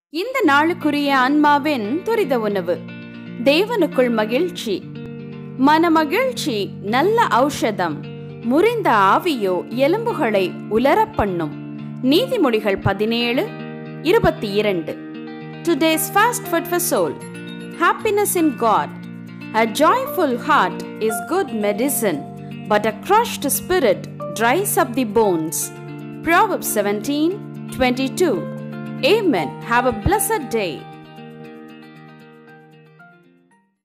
இந்த நாளுக்குரிய ஆன்மாவின் துரித உணவு. தேவனுக்குள் மகிழ்ச்சி. மனமகிழ்ச்சி நல்ல ஔஷதம், முறிந்த ஆவியோ எலும்புகளை உலரப் பண்ணும். நீதிமொழிகள் 17:22. Today's fast food for soul. Happiness in God. A joyful heart is good medicine, but a crushed spirit dries up the bones. Proverbs 17:22. Amen. Have a blessed day.